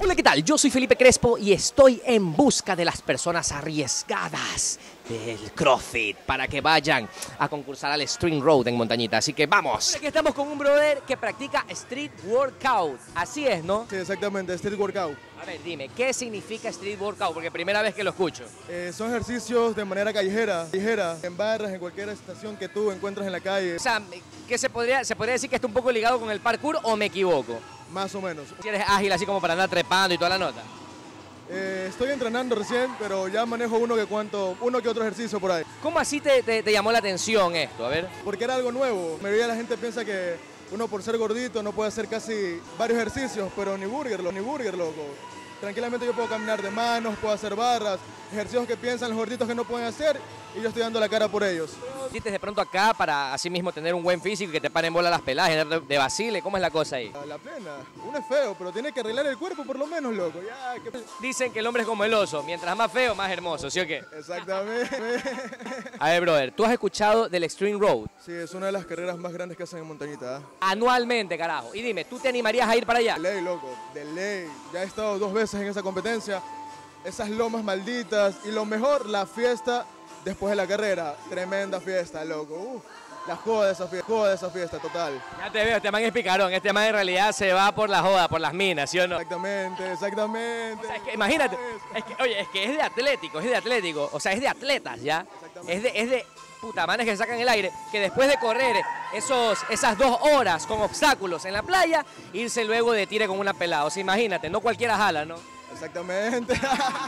Hola, ¿qué tal? Yo soy Felipe Crespo y estoy en busca de las personas arriesgadas del CrossFit para que vayan a concursar al Street Road en Montañita. Así que vamos. Aquí estamos con un brother que practica Street Workout. Así es, ¿no? Sí, exactamente, Street Workout. A ver, dime, ¿qué significa Street Workout? Porque primera vez que lo escucho. Son ejercicios de manera callejera, en barras, en cualquier estación que tú encuentras en la calle. O sea, ¿qué se podría decir que está un poco ligado con el parkour o me equivoco? Más o menos. Si eres ágil así como para andar trepando y toda la nota. Estoy entrenando recién, pero ya manejo uno que otro ejercicio por ahí. ¿Cómo así te llamó la atención esto? A ver. Porque era algo nuevo. La mayoría de la gente piensa que uno por ser gordito no puede hacer casi varios ejercicios, pero ni burger, loco. Tranquilamente yo puedo caminar de manos, puedo hacer barras, ejercicios que piensan los gorditos que no pueden hacer y yo estoy dando la cara por ellos. ¿Hiciste de pronto acá para así mismo tener un buen físico y que te paren bola las peladas, de vacile? ¿Cómo es la cosa ahí? La plena, uno es feo, pero tiene que arreglar el cuerpo por lo menos, loco. Dicen que el hombre es como el oso, mientras más feo, más hermoso, ¿sí o qué? Exactamente. A ver, brother, ¿tú has escuchado del Extreme Road? Sí, es una de las carreras más grandes que hacen en Montañita. Anualmente, carajo. Y dime, ¿tú te animarías a ir para allá? De ley, loco, de ley. Ya he estado 2 veces en esa competencia, esas lomas malditas y lo mejor, la fiesta después de la carrera. Tremenda fiesta, loco. La joda de esa fiesta, total. Ya te veo, este man es picarón, este man en realidad se va por la joda, por las minas, ¿sí o no? Exactamente. O sea, es que imagínate, es que es de atlético, o sea, es de atletas, ¿ya? Es de putamanes que sacan el aire, que después de correr esas 2 horas con obstáculos en la playa, irse luego de tire con una pelada. O sea, imagínate, no cualquiera jala, ¿no? Exactamente.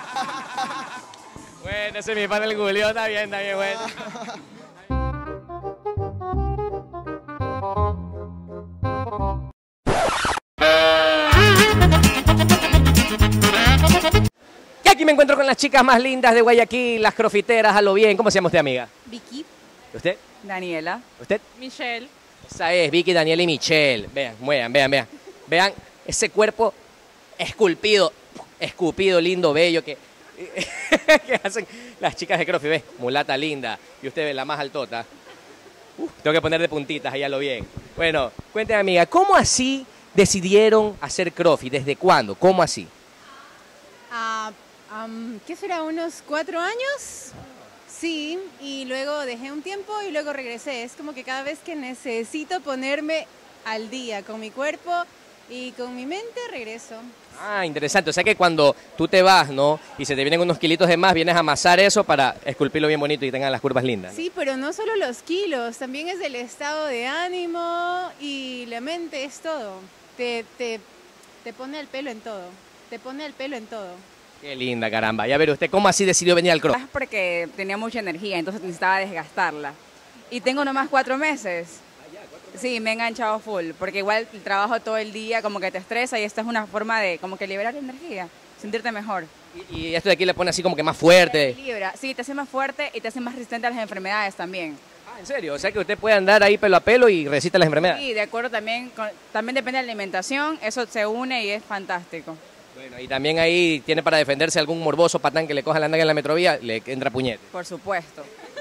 Bueno, ese es mi pan el Julio, está bien, bueno. Y aquí me encuentro con las chicas más lindas de Guayaquil, las crofiteras, a lo bien. ¿Cómo se llama usted, amiga? Vicky. ¿Y usted? Daniela. ¿Usted? Michelle. Esa es Vicky, Daniela y Michelle. Vean. Vean ese cuerpo esculpido, lindo, bello, que hacen las chicas de CrossFit. ¿Ves? Mulata linda. Y usted ve la más altota. Tengo que poner de puntitas, ahí a lo bien. Bueno, cuénteme, amiga, ¿cómo así decidieron hacer CrossFit? ¿Desde cuándo? ¿Cómo así? ¿Qué será? ¿Unos 4 años? Sí, y luego dejé un tiempo y luego regresé. Es como que cada vez que necesito ponerme al día con mi cuerpo y con mi mente, regreso. Ah, interesante. O sea que cuando tú te vas, ¿no? Y se te vienen unos kilitos de más, vienes a amasar eso para esculpirlo bien bonito y tengan las curvas lindas, ¿no? Sí, pero no solo los kilos, también es el estado de ánimo y la mente, es todo. Te pone el pelo en todo. Qué linda, caramba. Y a ver, ¿usted cómo así decidió venir al CrossFit? Es porque tenía mucha energía, entonces necesitaba desgastarla. Y tengo nomás 4 meses. Sí, me he enganchado full, porque igual el trabajo todo el día como que te estresa y esta es una forma de como que liberar energía, sentirte mejor. Y esto de aquí le pone así como que más fuerte. Te libra, sí, te hace más fuerte y te hace más resistente a las enfermedades también. Ah, ¿en serio? O sea que usted puede andar ahí pelo a pelo y resiste las enfermedades. Sí, de acuerdo también, también depende de la alimentación, eso se une y es fantástico. Bueno, y también ahí tiene para defenderse algún morboso patán que le coja la andanga en la metrovía, le entra puñete. Por supuesto.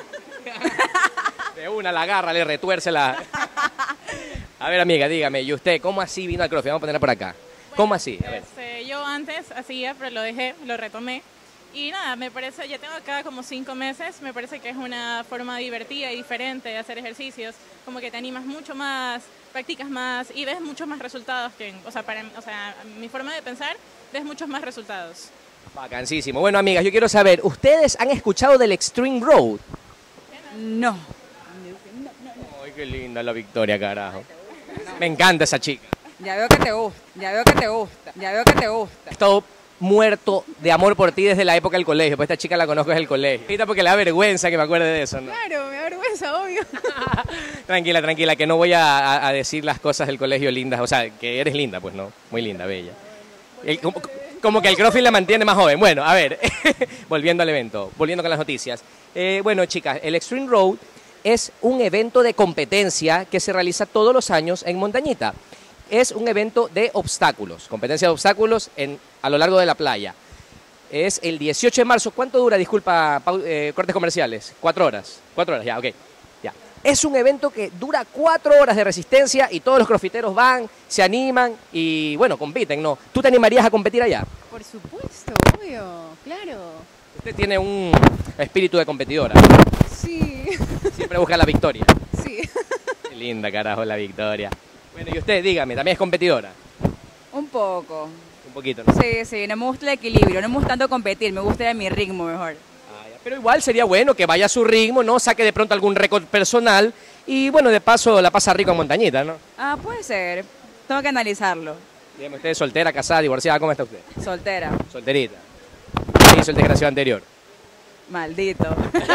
De una la agarra, le retuerce la... A ver, amiga, dígame, ¿y usted cómo así vino al CrossFit? Vamos a ponerla por acá. ¿Cómo así? A ver. Yo antes hacía, pero lo dejé, lo retomé. Y nada, me parece, ya tengo acá como 5 meses, me parece que es una forma divertida y diferente de hacer ejercicios, como que te animas mucho más, practicas más y ves muchos más resultados mi forma de pensar, ves muchos más resultados. Bacanísimo. Bueno, amigas, yo quiero saber, ¿ustedes han escuchado del Extreme Road? No. Ay, qué linda la Victoria, carajo. Me encanta esa chica. Ya veo que te gusta. He estado muerto de amor por ti desde la época del colegio, pues esta chica la conozco desde el colegio. Ahorita porque le da vergüenza que me acuerde de eso, ¿no? Claro, me da vergüenza, obvio. Tranquila, que no voy a decir las cosas del colegio lindas, o sea, que eres linda, pues, ¿no? Muy linda, bella. Como que el CrossFit la mantiene más joven. Bueno, a ver, volviendo al evento, volviendo con las noticias. Bueno, chicas, el Extreme Road es un evento de competencia que se realiza todos los años en Montañita. Es un evento de obstáculos, competencia de obstáculos a lo largo de la playa. Es el 18 de marzo. ¿Cuánto dura, disculpa, cortes comerciales? 4 horas. 4 horas, ya, ok. Ya. Es un evento que dura 4 horas de resistencia y todos los crossfiteros van, se animan y, bueno, compiten, ¿no? ¿Tú te animarías a competir allá? Por supuesto, obvio, claro. Usted tiene un espíritu de competidora. Sí, Siempre busca la victoria. sí. Qué linda, carajo, la victoria. Bueno, y usted, dígame, ¿también es competidora? Un poco. Un poquito, ¿no? Sí, no me gusta el equilibrio, no me gusta tanto competir, me gusta ir a mi ritmo mejor. Ah, ya. Pero igual sería bueno que vaya a su ritmo, ¿no? Saque de pronto algún récord personal y, bueno, de paso la pasa rico en montañita, ¿no? Ah, puede ser. Tengo que analizarlo. Dígame, ¿usted es soltera, casada, divorciada? ¿Cómo está usted? Soltera. Solterita. ¿Qué hizo el desgraciado anterior? Maldito.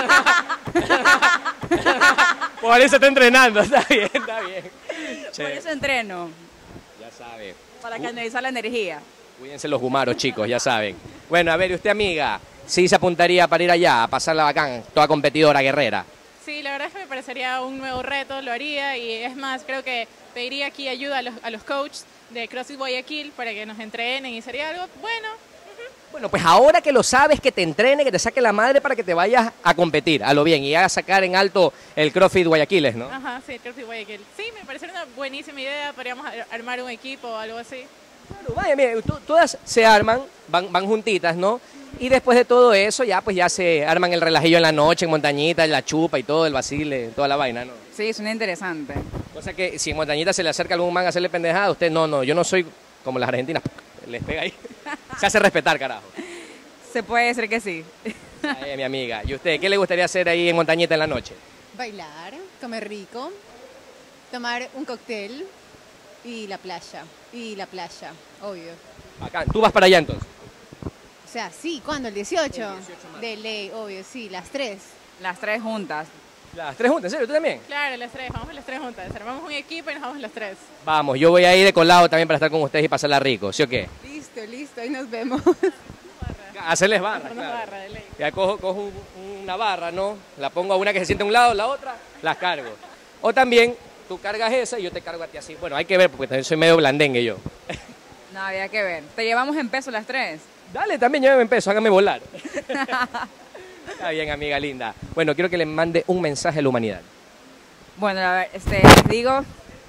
Por eso está entrenando, está bien, está bien. Por Che, eso entreno, ya sabe. para canalizar la energía. Cuídense los gumaros, chicos, ya saben. Bueno, a ver, ¿y usted, amiga? Sí se apuntaría para ir allá, a pasarla bacán, toda competidora, guerrera. Sí, la verdad es que me parecería un nuevo reto, lo haría y es más, creo que pediría aquí ayuda a los coaches de CrossFit Guayaquil para que nos entrenen y sería algo bueno. Bueno, pues ahora que lo sabes, que te entrene, que te saque la madre para que te vayas a competir, a lo bien, y a sacar en alto el CrossFit Guayaquiles, ¿no? Ajá, sí, CrossFit Guayaquil. Sí, me parece una buenísima idea, podríamos armar un equipo o algo así. Claro, vaya, mire, todas se arman, van juntitas, ¿no? Y después de todo eso, ya pues ya se arman el relajillo en la noche, en montañita, la chupa y todo, el vacile, toda la vaina, ¿no? Sí, suena interesante. Cosa que si en montañita se le acerca algún man a hacerle pendejada, usted no, yo no soy como las argentinas, les pega ahí. Se hace respetar, carajo. Se puede decir que sí. Ay, mi amiga. ¿Y usted qué le gustaría hacer ahí en montañita en la noche? Bailar, comer rico, tomar un cóctel y la playa. Y la playa, obvio. Acá, ¿tú vas para allá entonces? O sea, sí, ¿cuándo? ¿El 18? De ley, obvio, sí, las 3. Las 3 juntas. Las 3 juntas, ¿en serio? ¿Tú también? Claro, las tres, vamos las tres juntas. Armamos un equipo y nos vamos las tres. Vamos, yo voy a ir de colado también para estar con ustedes y pasarla rico, ¿sí o qué? Listo, ahí nos vemos. Hacerles barra, Una claro. barra de ley. Ya cojo una barra, ¿no? La pongo a una que se siente a un lado, la otra, las cargo. O también, tú cargas esa y yo te cargo a ti así. Bueno, hay que ver, porque también soy medio blandengue yo. No, había que ver. Te llevamos en peso las 3. Dale, también lléveme en peso, hágame volar. Está bien, amiga linda. Bueno, quiero que le mande un mensaje a la humanidad. Bueno, a ver, les digo...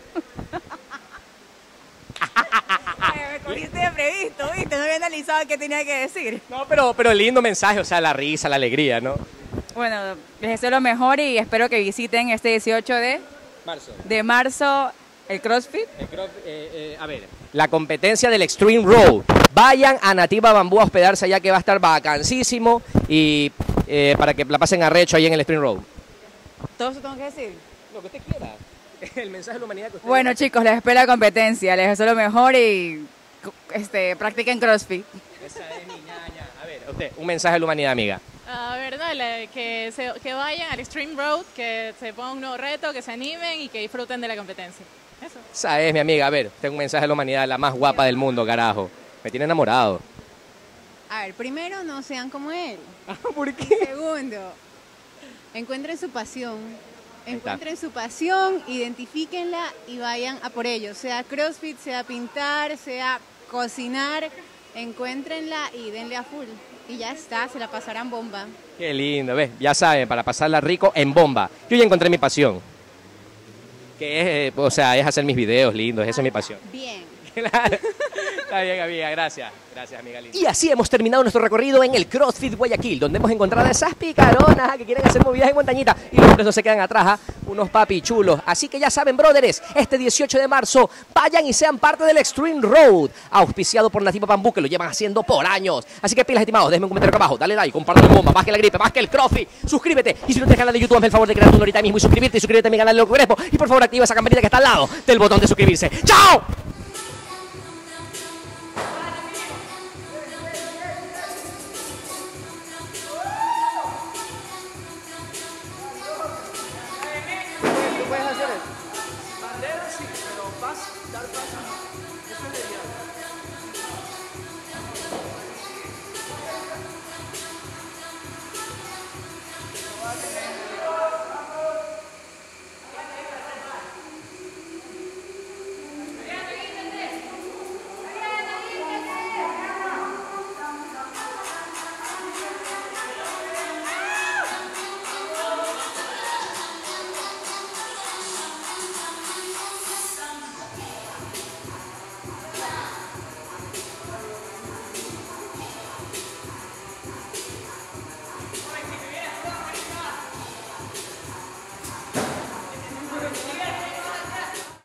Ay, me cogiste de previsto, ¿viste? No había analizado qué tenía que decir. No, pero lindo mensaje, o sea, la risa, la alegría, ¿no? Bueno, les deseo lo mejor y espero que visiten este 18 Marzo. de marzo el CrossFit. A ver, la competencia del Extreme Road. Vayan a Nativa Bambú a hospedarse allá que va a estar vacancísimo y para que la pasen arrecho ahí en el Extreme Road. ¿Todo eso tengo que decir? Lo que usted quiera. El mensaje de la humanidad que usted Bueno, chicos, les espero la competencia. Les deseo lo mejor y practiquen CrossFit. Esa es mi ñaña. A ver, usted, un mensaje de la humanidad, amiga. A ver, dale, que vayan al Extreme Road, que se pongan un nuevo reto, que se animen y que disfruten de la competencia. Eso. Esa es mi amiga. A ver, tengo un mensaje de la humanidad, la más guapa del mundo, carajo. Me tiene enamorado. A ver, primero, no sean como él. ¿Por qué? Segundo, encuentren su pasión. está. Encuentren su pasión, identifíquenla y vayan a por ello. Sea CrossFit, sea pintar, sea cocinar, encuéntrenla y denle a full. Y ya está, se la pasarán bomba. Qué lindo, ¿ves? Ya saben, para pasarla rico en bomba. Yo ya encontré mi pasión. Que es, o sea, es hacer mis videos lindos, esa es mi pasión. Bien. Claro. Está bien, amiga, gracias. Gracias, amiga linda. Y así hemos terminado nuestro recorrido en el CrossFit Guayaquil, donde hemos encontrado a esas picaronas que quieren hacer movidas en montañita y los hombres no se quedan atrás, ¿ah? Unos papi chulos. Así que ya saben, brothers, este 18 de marzo vayan y sean parte del Extreme Road, auspiciado por Nativa Bambú, que lo llevan haciendo por años. Así que pilas, estimados, déjenme un comentario acá abajo, dale like, compártelo en bomba, más que la gripe, más que el CrossFit, suscríbete. Y si no tienes canal de YouTube, hazme el favor de crearte uno ahorita mismo y suscribirte a mi canal de Loco Crespo. Y por favor, activa esa campanita que está al lado del botón de suscribirse. ¡Chao!